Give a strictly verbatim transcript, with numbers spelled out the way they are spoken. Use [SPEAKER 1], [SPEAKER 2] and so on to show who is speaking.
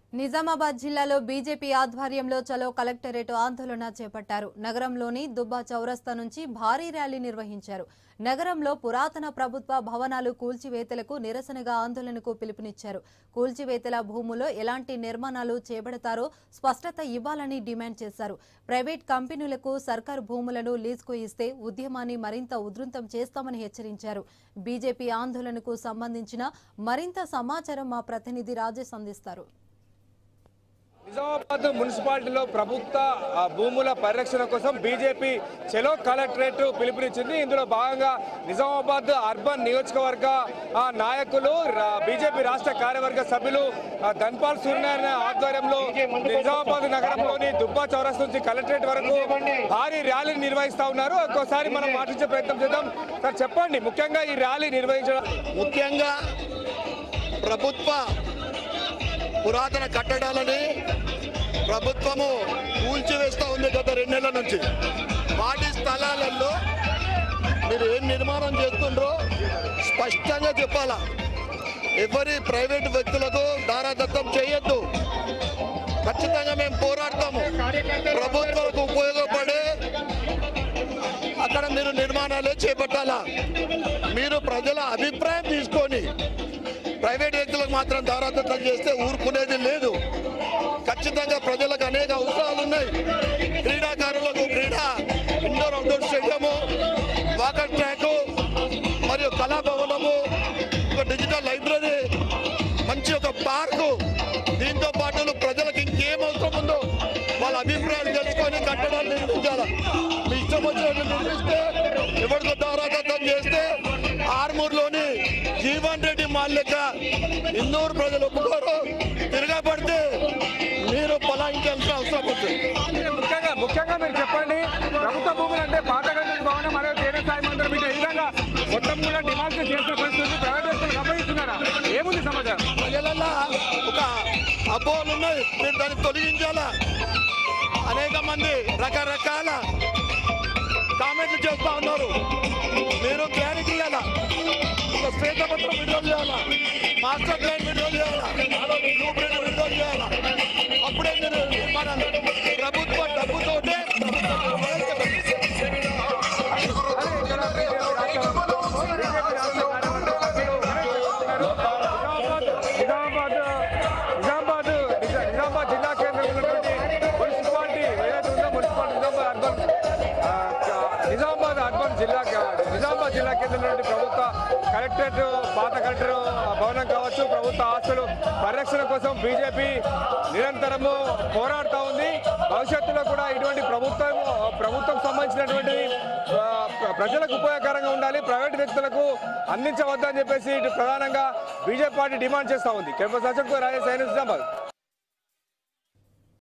[SPEAKER 1] నిజామాబాద్ జిల్లాలో బీజేపీ ఆధ్వర్యంలో చలో కలెక్టరేట్ ఆందోళన చేపట్టారు. నగరంలోని దుబ్బా చౌరస్తా నుంచి భారీ ర్యాలీ నిర్వహించారు. నగరంలో పురాతన ప్రభుత్వ భవనాలు కూల్చివేతలకు నిరసనగా ఆందోళనకు పిలుపునిచ్చారు. కూల్చివేతల భూముల్లో ఎలాంటి నిర్మాణాలు చేపడతారో స్పష్టత ఇవ్వాలని డిమాండ్ చేశారు. ప్రైవేట్ కంపెనీలకు సర్కారు భూములను లీజుకు ఇస్తే ఉద్యమాన్ని మరింత ఉధృతం చేస్తామని హెచ్చరించారు. బీజేపీ ఆందోళనకు సంబంధించిన మరింత సమాచారం మా ప్రతినిధి రాజేష్ అందిస్తారు.
[SPEAKER 2] నిజామాబాద్ మున్సిపాలిటీలో ప్రభుత్వ భూముల పరిరక్షణ కోసం బీజేపీ చలో కలెక్టరేట్ పిలుపునిచ్చింది. ఇందులో భాగంగా నిజామాబాద్ అర్బన్ నియోజకవర్గ నాయకులు బీజేపీ రాష్ట్ర కార్యవర్గ సభ్యులు ధన్పాల్ సూర్యనారాయణ ఆధ్వర్యంలో నిజామాబాద్ నగరంలోని దుబ్బా చౌరస్తా నుంచి కలెక్టరేట్ వరకు భారీ ర్యాలీ నిర్వహిస్తా ఉన్నారు. ఒక్కోసారి మనం మాట్లాడే ప్రయత్నం చేద్దాం. సార్ చెప్పండి, ముఖ్యంగా ఈ ర్యాలీ నిర్వహించడం
[SPEAKER 3] ముఖ్యంగా ప్రభుత్వ పురాతన కట్టడాలని ప్రభుత్వము కూల్చివేస్తూ ఉంది గత రెండు నెలల నుంచి. వాటి స్థలాలలో మీరు ఏం నిర్మాణం చేస్తుండ్రో స్పష్టంగా చెప్పాలా. ఎవరి ప్రైవేటు వ్యక్తులకు దారాదత్తం చేయొద్దు. ఖచ్చితంగా మేము పోరాడతాము. ప్రభుత్వాలకు ఉపయోగపడే అక్కడ మీరు నిర్మాణాలే చేపట్టాలా. మీరు ప్రజల అభిప్రాయం తీసుకొని ప్రైవేట్ వ్యక్తులకు మాత్రం దారాదత్తం చేస్తే ఊరుకునేది లేదు. ఖచ్చితంగా ప్రజలకు అనేక అవసరాలు ఉన్నాయి. క్రీడాకారులకు క్రీడా indoor outdoor stadium, walker track, మరియు కళాభవనము, ఒక డిజిటల్ లైబ్రరీ, మంచి ఒక పార్కు, దీంతో పాటు ప్రజలకు ఇంకేం అవసరం ఉందో వాళ్ళ అభిప్రాయాలు తెలుసుకొని కట్టడాలు నిర్మించాలి. మీ ఇష్టం వచ్చినట్టు నిర్మిస్తే ఎవరితో దారాదత్తం చేస్తే ఆర్మూర్లోని జీవన్ రెడ్డి మాల్ లెక్క ఇందూరు ప్రజలు ఒప్పుకోరు. తిరగబడితే మీరు పలాయించాల్సిన అవసరం ఉంది.
[SPEAKER 2] ముఖ్యంగా ముఖ్యంగా మీరు చెప్పండి, ప్రభుత్వ భూములు అంటే పాత భవనం మరియు తేనె సాయి మందిరం ఈ విధంగా మొత్తం కూడా డిమాండ్ చేసిన పరిస్థితి ప్రైవేట్ వ్యక్తులు గమనిస్తున్నారా? ఏముంది సమాచారం?
[SPEAKER 3] ప్రజలలో ఒక అపోహలు ఉన్నాయి, మీరు దాన్ని తొలగించాలా. అనేక మంది రకరకాల కామెంట్లు చేస్తూ ఉన్నారు. మీరు క్లారిటీ ఇవ్వాలా. ఒక శ్వేతపత్రం విడుదల చేయాలా, మాస్టర్ ప్లాన్ విడుదల చేయాలా, బ్లూ ప్రింట్ విడుదల చేయాలా. అప్పుడే మీరు నిర్మాణాలు ప్రభుత్వ డబ్బుతోటే నిజామాబాద్ నిజామాబాద్ నిజామాబాద్ జిల్లా కేంద్రంలో ఉన్నటువంటి మున్సిపాలిటీ ఏదైతే ఉందో municipality Nizamabad urban Nizamabad urban జిల్లా నిజామాబాద్ జిల్లా కేంద్రంలో ప్రభుత్వ కలెక్టరేట్ పాత కలెక్టర్ భవనం కావచ్చు, ప్రభుత్వ ఆస్తులు పరిరక్షణ కోసం బీజేపీ నిరంతరము పోరాడుతూ ఉంది. భవిష్యత్తులో కూడా ఇటువంటి ప్రభుత్వం ప్రభుత్వం సంబంధించినటువంటి ప్రజలకు ఉపయోగకరంగా ఉండాలి, ప్రైవేట్ వ్యక్తులకు అందించవద్దని చెప్పేసి ఇటు ప్రధానంగా బీజేపీ పార్టీ డిమాండ్ చేస్తూ ఉంది. కెంపస్ అశోక్ రాజేష్ నిజామాబాద్.